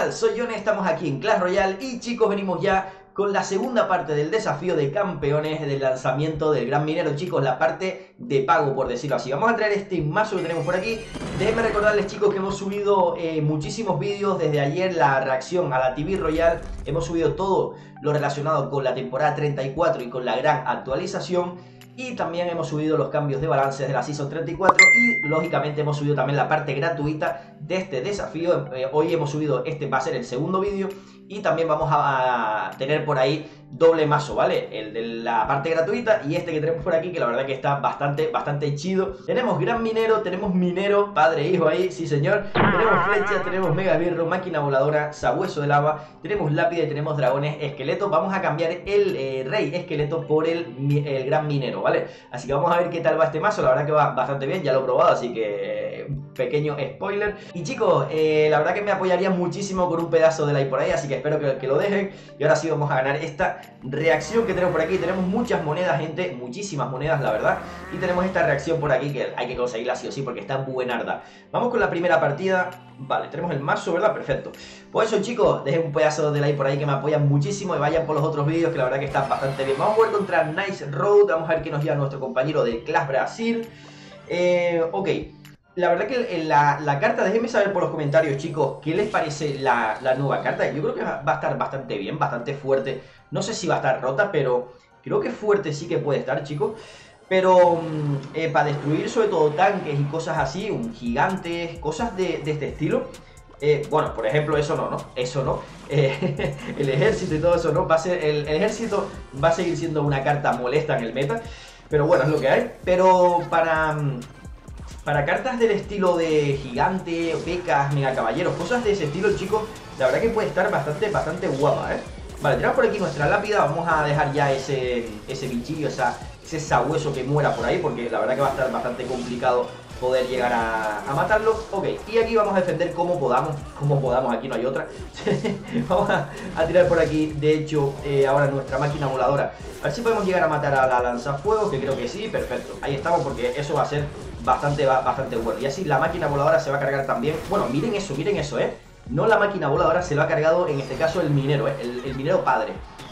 tal? Soy Yone, estamos aquí en Clash Royale y chicos, venimos ya con la segunda parte del desafío de campeones del lanzamiento del Gran Minero, chicos, la parte de pago, por decirlo así. Vamos a traer este mazo que tenemos por aquí. Déjenme recordarles, chicos, que hemos subido muchísimos vídeos desde ayer, la reacción a la TV Royale. Hemos subido todo lo relacionado con la temporada 34 y con la gran actualización. Y también hemos subido los cambios de balances de la Season 34 y lógicamente hemos subido también la parte gratuita de este desafío. Hoy hemos subido, este va a ser el segundo vídeo y también vamos a tener por ahí doble mazo, ¿vale? El de la parte gratuita y este que tenemos por aquí, que la verdad que está bastante chido. Tenemos Gran Minero, tenemos Minero, padre e hijo ahí, sí señor. Tenemos flecha, tenemos mega birro, máquina voladora, sabueso de lava, tenemos lápida y tenemos dragones esqueletos. Vamos a cambiar el rey esqueleto por el Gran Minero, ¿vale? Así que vamos a ver qué tal va este mazo. La verdad que va bastante bien, ya lo he probado, así que pequeño spoiler. Y chicos, la verdad que me apoyaría muchísimo con un pedazo de like por ahí, así que espero que lo dejen. Y ahora sí vamos a ganar esta reacción que tenemos por aquí. Tenemos muchas monedas, gente, muchísimas monedas, la verdad. Y tenemos esta reacción por aquí que hay que conseguirla sí o sí porque está buenarda. Vamos con la primera partida. Vale, tenemos el mazo, ¿verdad? Perfecto. Pues eso, chicos, dejen un pedazo de like por ahí que me apoyan muchísimo y vayan por los otros vídeos que la verdad que están bastante bien. Vamos a jugar contra Nice Road. Vamos a ver qué nos lleva nuestro compañero de Clash Brasil. Ok. La verdad que la carta, déjenme saber por los comentarios, chicos, ¿qué les parece la nueva carta? Yo creo que va a estar bastante bien, bastante fuerte. No sé si va a estar rota, pero creo que fuerte sí que puede estar, chicos. Pero para destruir sobre todo tanques y cosas así, gigantes, cosas de este estilo. Bueno, por ejemplo, eso no, ¿no? Eso no. El ejército y todo eso no. Va a ser, el ejército va a seguir siendo una carta molesta en el meta. Pero bueno, es lo que hay. Pero para cartas del estilo de gigante, pecas, mega caballeros, cosas de ese estilo, chicos, la verdad que puede estar bastante guapa, ¿eh? Vale, tenemos por aquí nuestra lápida. Vamos a dejar ya ese bichillo, ese sabueso que muera por ahí, porque la verdad que va a estar bastante complicado poder llegar a matarlo. Ok, y aquí vamos a defender como podamos, aquí no hay otra. Vamos a tirar por aquí, de hecho, ahora nuestra máquina voladora. A ver si podemos llegar a matar a la lanzafuegos, que creo que sí, perfecto. Ahí estamos, porque eso va a ser bastante bueno. Y así la máquina voladora se va a cargar también. Bueno, miren eso, no la máquina voladora, se lo ha cargado en este caso el minero, el minero padre.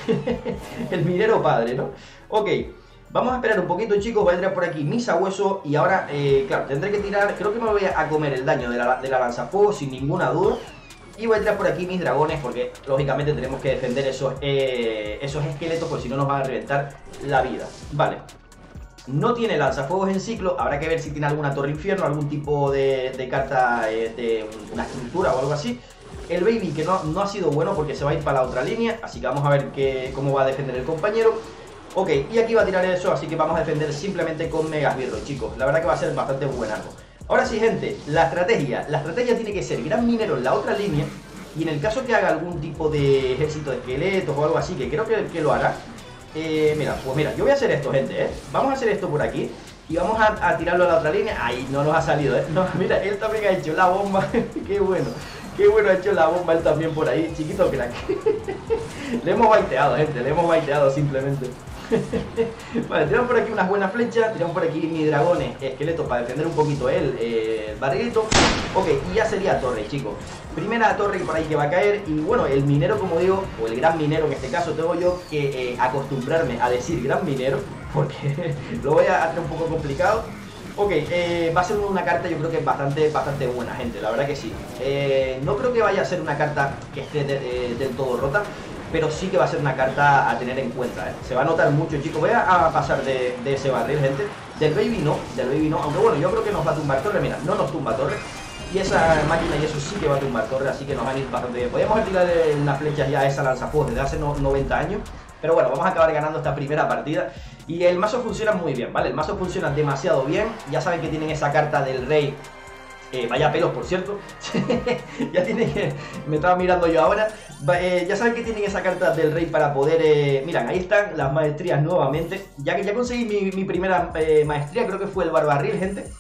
El minero padre, ¿no? Ok, vamos a esperar un poquito, chicos. Voy a tirar por aquí mi sabueso y ahora, claro, tendré que tirar. Creo que me voy a comer el daño de la lanzafuegos sin ninguna duda. Y voy a tirar por aquí mis dragones porque lógicamente tenemos que defender esos esqueletos, porque si no nos van a reventar la vida. Vale. No tiene lanzafuegos en ciclo, habrá que ver si tiene alguna torre infierno, algún tipo de carta, de una estructura o algo así. El baby que no ha sido bueno porque se va a ir para la otra línea, así que vamos a ver cómo va a defender el compañero. Ok, y aquí va a tirar eso, así que vamos a defender simplemente con megasbirros, chicos. La verdad que va a ser bastante buenardo. Ahora sí, gente, la estrategia tiene que ser Gran Minero en la otra línea. Y en el caso que haga algún tipo de ejército de esqueletos o algo así, que creo que lo hará. Mira, yo voy a hacer esto, gente, Vamos a hacer esto por aquí y vamos a tirarlo a la otra línea. Ahí no nos ha salido, No, mira, él también ha hecho la bomba. Qué bueno ha hecho la bomba él también por ahí, chiquito crack. Le hemos baiteado, gente, le hemos baiteado simplemente. Vale, tiramos por aquí unas buenas flechas, tiramos por aquí mis dragones esqueletos para defender un poquito el barrilito. Ok, y ya sería torre, chicos. Primera torre por ahí que va a caer. Y bueno, el minero, como digo, o el gran minero en este caso, tengo yo que acostumbrarme a decir gran minero, porque lo voy a hacer un poco complicado. Ok, va a ser una carta, yo creo que bastante buena, gente, la verdad que sí. No creo que vaya a ser una carta que esté del todo rota, pero sí que va a ser una carta a tener en cuenta, Se va a notar mucho, chicos. Voy a pasar de ese barril, gente. Del baby no, aunque bueno, yo creo que nos va a tumbar torre. Mira, no nos tumba torre. Y esa máquina y eso sí que va a tumbar torre, así que nos van a ir bastante bien. Podríamos tirar unas flechas ya a esa lanzafuegos desde hace 90 años. Pero bueno, vamos a acabar ganando esta primera partida. Y el mazo funciona muy bien, ¿vale? El mazo funciona demasiado bien. Ya saben que tienen esa carta del rey. Vaya pelos, por cierto. Ya tienen que... Me estaba mirando yo ahora. Ya saben que tienen esa carta del rey para poder... Miran, ahí están las maestrías nuevamente. Ya conseguí mi primera maestría, creo que fue el barbarril, gente.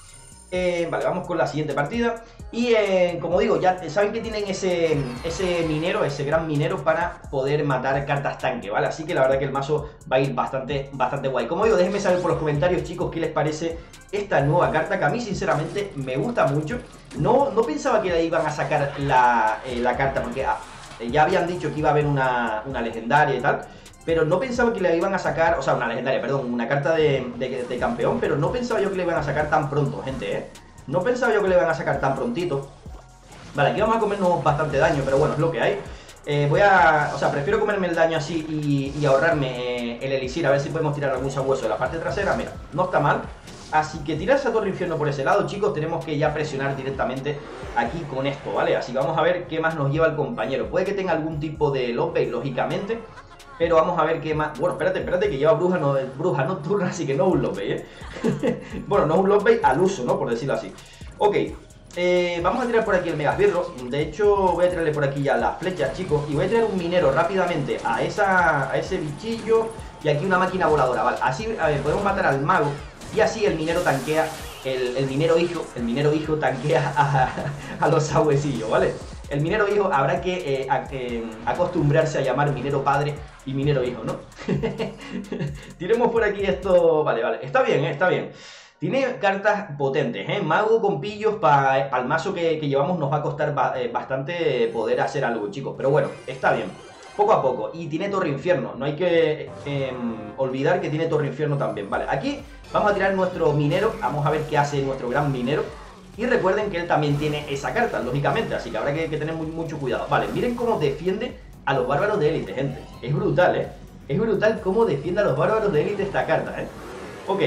Vale, vamos con la siguiente partida. Y como digo, ya saben que tienen ese minero, ese gran minero para poder matar cartas tanque, ¿vale? Así que la verdad que el mazo va a ir bastante guay. Como digo, déjenme saber por los comentarios, chicos, qué les parece esta nueva carta, que a mí sinceramente me gusta mucho. No pensaba que le iban a sacar la carta, porque ya habían dicho que iba a haber una legendaria y tal. Pero no pensaba que le iban a sacar, o sea, una legendaria, perdón, una carta de campeón, pero no pensaba yo que le iban a sacar tan pronto, gente, ¿eh? No pensaba yo que le iban a sacar tan prontito. Vale, aquí vamos a comernos bastante daño, pero bueno, es lo que hay. O sea, prefiero comerme el daño así y ahorrarme el elixir, a ver si podemos tirar algún sabueso de la parte trasera. Mira, no está mal. Así que tirar esa torre infierno por ese lado, chicos, tenemos que ya presionar directamente aquí con esto, ¿vale? Así que vamos a ver qué más nos lleva el compañero. Puede que tenga algún tipo de lobby, lógicamente, pero vamos a ver qué más. Bueno, espérate, que lleva bruja nocturna, así que no un lobby, ¿eh? Bueno, no un lobby al uso, ¿no? Por decirlo así. Ok, vamos a tirar por aquí el megasbirro. De hecho, voy a tirarle por aquí ya las flechas, chicos. Y voy a tirar un minero rápidamente a ese bichillo. Y aquí una máquina voladora, ¿vale? Así, a ver, podemos matar al mago. Y así el minero tanquea, el minero hijo tanquea a los sabuesillos, ¿vale? El minero hijo habrá que acostumbrarse a llamar minero padre y minero hijo, ¿no? Tiremos por aquí esto. Vale, está bien, está bien. Tiene cartas potentes, ¿eh? Mago con pillos para el mazo que llevamos nos va a costar bastante poder hacer algo, chicos. Pero bueno, está bien. Poco a poco. Y tiene torre infierno. No hay que olvidar que tiene torre infierno también. Vale, aquí vamos a tirar nuestro minero. Vamos a ver qué hace nuestro gran minero. Y recuerden que él también tiene esa carta, lógicamente. Así que habrá que tener mucho cuidado. Vale, miren cómo defiende a los bárbaros de élite, gente. Es brutal, ¿eh? Es brutal cómo defiende a los bárbaros de élite esta carta, ¿eh? Ok.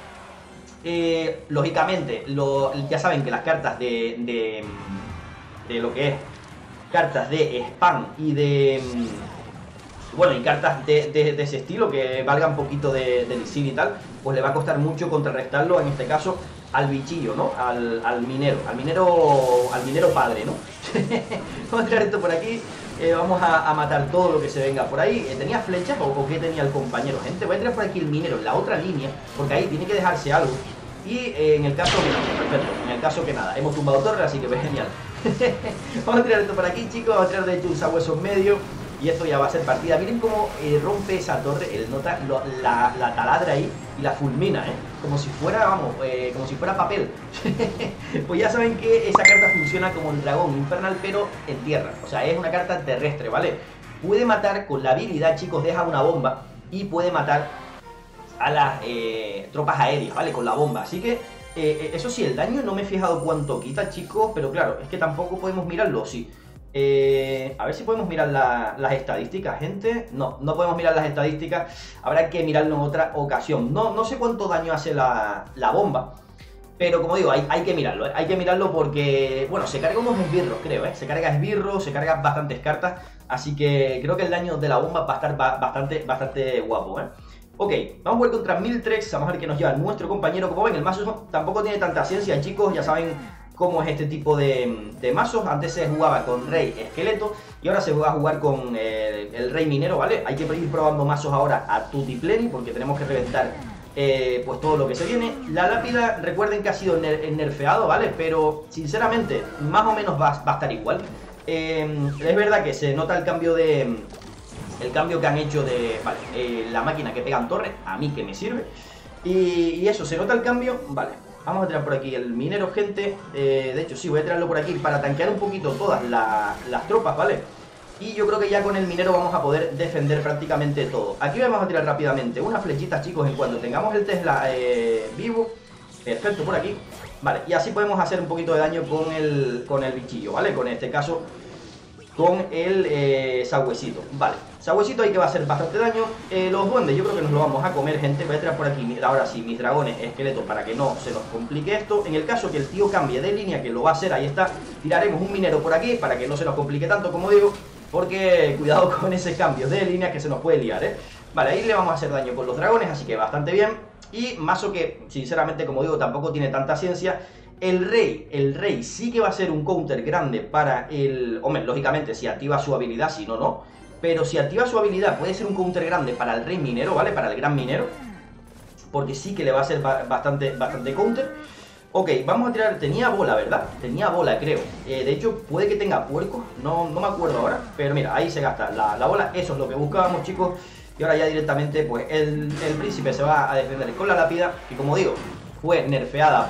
Lógicamente, ya saben que las cartas de lo que es cartas de spam y de... bueno, y cartas de ese estilo que valgan un poquito de elixir y tal, pues le va a costar mucho contrarrestarlo, en este caso, al bichillo, ¿no? Al minero padre, ¿no? Vamos a tirar esto por aquí. Vamos a matar todo lo que se venga por ahí. ¿Tenía flechas o qué tenía el compañero? Gente, voy a tirar por aquí el minero en la otra línea, porque ahí tiene que dejarse algo. Y en el caso, mira, perfecto, en el caso que nada, hemos tumbado torre, así que genial. Vamos a tirar esto por aquí, chicos. Vamos a tirar de hecho un sabueso en medio. Y esto ya va a ser partida. Miren cómo rompe esa torre, nota la taladra ahí y la fulmina, ¿eh? Como si fuera, vamos, como si fuera papel. Pues ya saben que esa carta funciona como el dragón infernal, pero en tierra. O sea, es una carta terrestre, ¿vale? Puede matar con la habilidad, chicos, deja una bomba y puede matar a las tropas aéreas, ¿vale? Con la bomba. Así que, eso sí, el daño no me he fijado cuánto quita, chicos, pero claro, es que tampoco podemos mirarlo, sí. A ver si podemos mirar las estadísticas, gente. No podemos mirar las estadísticas. Habrá que mirarlo en otra ocasión. No sé cuánto daño hace la bomba, pero como digo, hay que mirarlo, ¿eh? Hay que mirarlo porque, bueno, se carga unos esbirros, creo, ¿eh? Se carga esbirros, se carga bastantes cartas. Así que creo que el daño de la bomba va a estar bastante guapo, ¿eh? Ok, vamos a jugar contra Miltrex. Vamos a ver qué nos lleva nuestro compañero. Como ven, el mazo tampoco tiene tanta ciencia, chicos. Ya saben cómo es este tipo de mazos. Antes se jugaba con Rey Esqueleto y ahora se va a jugar con el Rey Minero, ¿vale? Hay que ir probando mazos ahora a tutipleni porque tenemos que reventar pues todo lo que se viene. La lápida, recuerden que ha sido nerfeado, ¿vale? Pero sinceramente, más o menos va a estar igual. Es verdad que se nota el cambio que han hecho de... Vale, la máquina que pega en torre, a mí que me sirve. Y eso, se nota el cambio. Vale, vamos a tirar por aquí el minero, gente. De hecho, sí, voy a tirarlo por aquí para tanquear un poquito todas las tropas, ¿vale? Y yo creo que ya con el minero vamos a poder defender prácticamente todo. Aquí vamos a tirar rápidamente unas flechitas, chicos, en cuanto tengamos el Tesla vivo. Perfecto, por aquí. Vale, y así podemos hacer un poquito de daño con el bichillo, ¿vale? Con este caso, con el sabuesito. Vale, sabuesito ahí que va a hacer bastante daño. Los duendes yo creo que nos lo vamos a comer, gente. Voy a tirar por aquí, ahora sí, mis dragones esqueletos para que no se nos complique esto. En el caso que el tío cambie de línea, que lo va a hacer, ahí está, tiraremos un minero por aquí para que no se nos complique tanto, como digo. Porque cuidado con ese cambio de línea que se nos puede liar, ¿eh? Vale, ahí le vamos a hacer daño con los dragones, así que bastante bien. Y mazo que, sinceramente, como digo, tampoco tiene tanta ciencia. El rey sí que va a ser un counter grande para el... Hombre, lógicamente, si activa su habilidad, si no, no. Pero si activa su habilidad, puede ser un counter grande para el rey minero, ¿vale? Para el gran minero. Porque sí que le va a ser bastante counter. Ok, vamos a tirar, tenía bola, ¿verdad? Tenía bola, creo. De hecho, puede que tenga puerco, no me acuerdo ahora. Pero mira, ahí se gasta la bola, eso es lo que buscábamos, chicos. Y ahora ya directamente, pues el príncipe se va a defender con la lápida, que como digo, fue nerfeada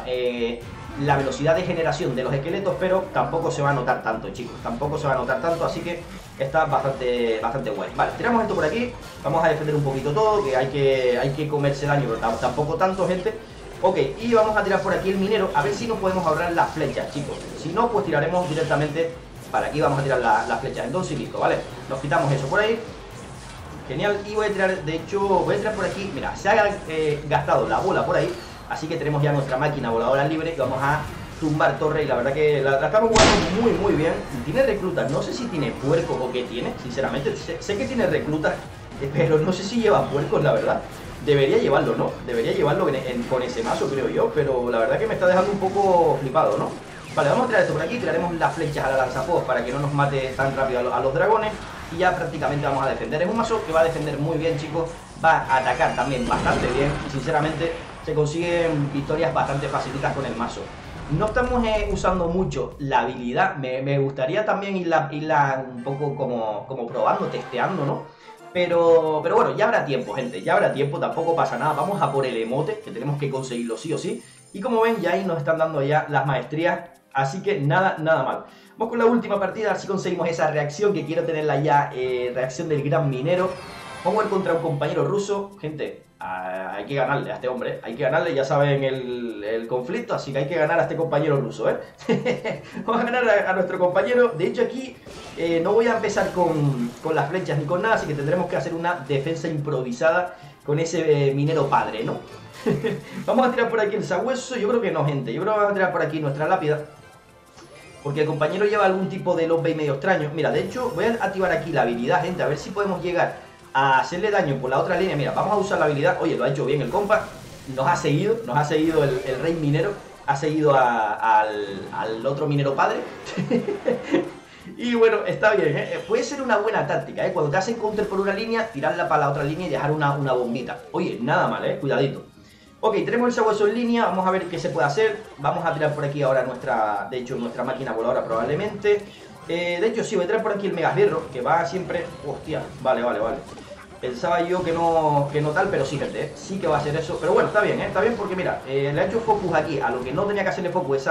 la velocidad de generación de los esqueletos, pero tampoco se va a notar tanto, chicos. Tampoco se va a notar tanto, así que está bastante guay. Vale, tiramos esto por aquí, vamos a defender un poquito todo, que hay que comerse daño, pero tampoco tanto, gente. Ok, y vamos a tirar por aquí el minero, a ver si nos podemos ahorrar las flechas, chicos. Si no, pues tiraremos directamente para aquí, vamos a tirar las flechas. Entonces, listo, ¿vale? Nos quitamos eso por ahí. Genial, y voy a tirar, de hecho, voy a tirar por aquí. Mira, se ha gastado la bola por ahí, así que tenemos ya nuestra máquina voladora libre y vamos a tumbar torre. Y la verdad que la estamos jugando muy bien. Tiene reclutas, no sé si tiene puerco o qué tiene, sinceramente. Sé que tiene reclutas, pero no sé si lleva puercos, la verdad. Debería llevarlo, ¿no? Debería llevarlo con ese mazo, creo yo, pero la verdad que me está dejando un poco flipado, ¿no? Vale, vamos a tirar esto por aquí, tiraremos las flechas a la lanzafuegos para que no nos mate tan rápido a los dragones. Y ya prácticamente vamos a defender. Es un mazo que va a defender muy bien, chicos. Va a atacar también bastante bien. Y sinceramente se consiguen victorias bastante facilitas con el mazo. No estamos usando mucho la habilidad. Me gustaría también irla un poco como probando, testeando, ¿no? Pero bueno, ya habrá tiempo, gente. Ya habrá tiempo, tampoco pasa nada. Vamos a por el emote, que tenemos que conseguirlo sí o sí. Y como ven, ya ahí nos están dando ya las maestrías. Así que nada mal. Vamos con la última partida, a ver si conseguimos esa reacción, que quiero tenerla ya, reacción del gran minero. Vamos a ir contra un compañero ruso. Gente, hay que ganarle a este hombre, hay que ganarle, ya saben el conflicto, así que hay que ganar a este compañero ruso, ¿eh? Vamos a ganar a nuestro compañero. De hecho aquí no voy a empezar con las flechas ni con nada, así que tendremos que hacer una defensa improvisada con ese minero padre, ¿no? Vamos a tirar por aquí el sabueso, yo creo que no, gente. Yo creo que vamos a tirar por aquí nuestra lápida, porque el compañero lleva algún tipo de lobby medio extraño. Mira, de hecho, voy a activar aquí la habilidad, gente, a ver si podemos llegar a hacerle daño por la otra línea. Mira, vamos a usar la habilidad. Oye, lo ha hecho bien el compa. Nos ha seguido el rey minero. Ha seguido al otro minero padre. Y bueno, está bien, ¿eh? Puede ser una buena táctica, ¿eh? Cuando te hacen counter por una línea, tirarla para la otra línea y dejar una bombita. Oye, nada mal, ¿eh? Cuidadito. Ok, tenemos el sabueso en línea, vamos a ver qué se puede hacer. Vamos a tirar por aquí ahora nuestra máquina voladora probablemente. De hecho sí, voy a tirar por aquí el megasbirro, que va siempre... Hostia, vale. Pensaba yo que no tal, pero sí, gente, sí que va a ser eso. Pero bueno, está bien porque mira, le ha hecho focus aquí a lo que no tenía que hacerle focus,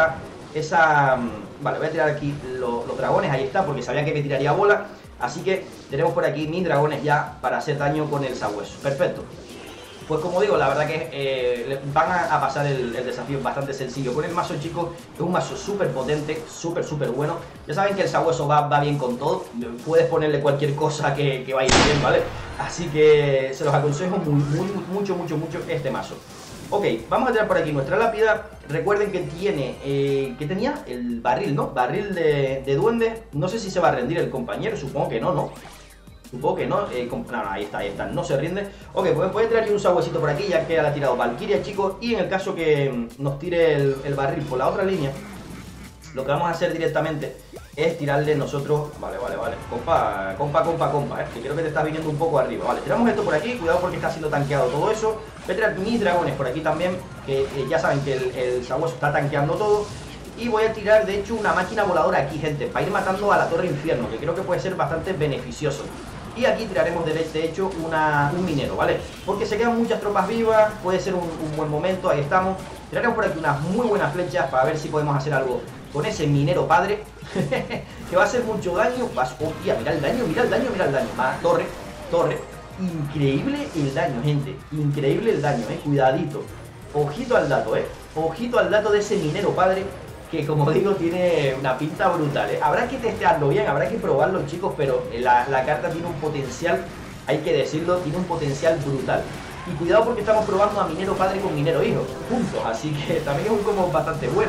Vale, voy a tirar aquí los dragones, ahí está, porque sabía que me tiraría bola. Así que tenemos por aquí mis dragones ya para hacer daño con el sabueso. Perfecto. Pues como digo, la verdad que van a pasar el desafío bastante sencillo con el mazo, chicos. Es un mazo súper potente, súper bueno. Ya saben que el sabueso va bien con todo. Puedes ponerle cualquier cosa que vaya bien, ¿vale? Así que se los aconsejo mucho este mazo. Ok, vamos a tirar por aquí nuestra lápida. Recuerden que tiene, ¿qué tenía? El barril, ¿no? Barril de duende. No sé si se va a rendir el compañero, supongo que no. Supongo que no, no, ahí está, no se rinde. Ok, pues voy a tirar un sabuesito por aquí, ya que ha tirado Valkyria, chicos. Y en el caso que nos tire el barril por la otra línea, lo que vamos a hacer directamente es tirarle nosotros... Vale. Compa, que creo que te estás viniendo un poco arriba. Vale, tiramos esto por aquí, cuidado porque está siendo tanqueado todo eso. Voy a tirar mis dragones por aquí también, que ya saben que el sabueso está tanqueando todo. Y voy a tirar, de hecho, una máquina voladora aquí, gente, para ir matando a la Torre Infierno, que creo que puede ser bastante beneficioso. Y aquí tiraremos de hecho un minero, ¿vale? Porque se quedan muchas tropas vivas, puede ser un buen momento, ahí estamos. Tiraremos por aquí unas muy buenas flechas para ver si podemos hacer algo con ese minero padre. Que va a hacer mucho daño. Hostia, mira el daño. Va, torre. Increíble el daño, gente. Increíble el daño, cuidadito. Ojito al dato, Ojito al dato de ese minero padre, que como digo tiene una pinta brutal, Habrá que testearlo bien, habrá que probarlo, chicos, pero la carta tiene un potencial, hay que decirlo, tiene un potencial brutal. Y cuidado porque estamos probando a minero padre con minero hijo juntos, así que también es un combo bastante bueno,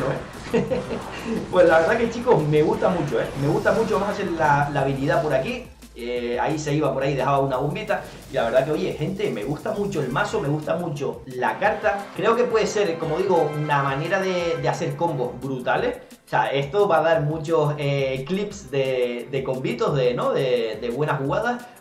Pues la verdad que, chicos, me gusta mucho, me gusta mucho. Vamos a hacer la habilidad por aquí. Ahí se iba por ahí, dejaba una bombita. Y la verdad que, oye, gente, me gusta mucho el mazo, me gusta mucho la carta. Creo que puede ser, como digo, una manera de hacer combos brutales. O sea, esto va a dar muchos clips de combitos, de buenas jugadas.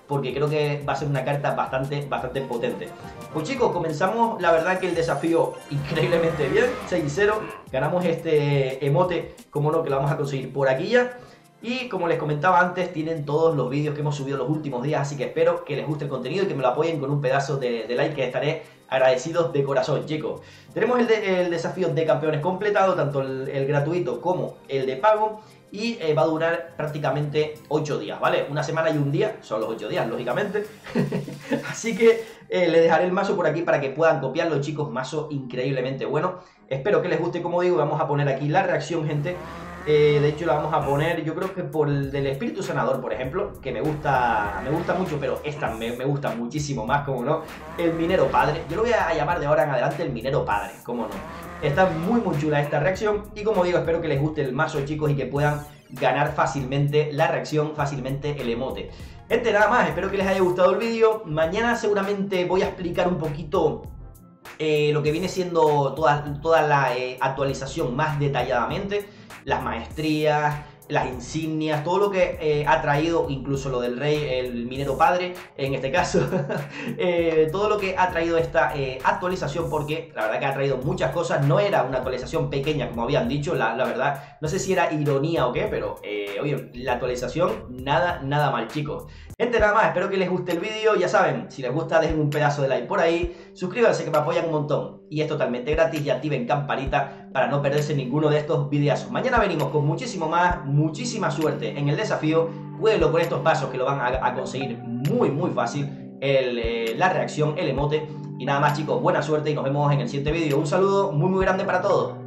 porque creo que va a ser una carta bastante potente. Pues chicos, comenzamos la verdad que el desafío increíblemente bien, 6-0, ganamos este emote, como no, que lo vamos a conseguir por aquí ya. Y como les comentaba antes, tienen todos los vídeos que hemos subido los últimos días, así que espero que les guste el contenido y que me lo apoyen con un pedazo de like, que estaré agradecidos de corazón, chicos. Tenemos el desafío de campeones completado, tanto el gratuito como el de pago, y va a durar prácticamente 8 días, ¿vale? Una semana y un día, son los 8 días, lógicamente. Así que les dejaré el mazo por aquí para que puedan copiarlo, chicos. Mazo increíblemente bueno. Espero que les guste, como digo. Vamos a poner aquí la reacción, gente. De hecho la vamos a poner, yo creo que por el del espíritu sanador, por ejemplo, que me gusta mucho, pero esta me gusta muchísimo más, como no, el minero padre. Yo lo voy a llamar de ahora en adelante el minero padre, como no. Está muy chula esta reacción y, como digo, espero que les guste el mazo, chicos, y que puedan ganar fácilmente la reacción, fácilmente el emote. Gente, nada más, espero que les haya gustado el vídeo. Mañana seguramente voy a explicar un poquito lo que viene siendo toda la actualización más detalladamente, las maestrías, las insignias, todo lo que ha traído, incluso lo del rey, el minero padre, en este caso, todo lo que ha traído esta actualización, porque la verdad que ha traído muchas cosas. No era una actualización pequeña, como habían dicho, la verdad, no sé si era ironía o qué, pero oye, la actualización, nada mal, chicos. Gente, nada más, espero que les guste el vídeo. Ya saben, si les gusta, dejen un pedazo de like por ahí, suscríbanse que me apoyan un montón y es totalmente gratis, y activen campanita para no perderse ninguno de estos videazos. Mañana venimos con muchísimo más, muchísima suerte en el desafío. Jueguenlo con estos pasos que lo van a conseguir muy fácil, la reacción, el emote. Y nada más, chicos, buena suerte y nos vemos en el siguiente vídeo. Un saludo muy grande para todos.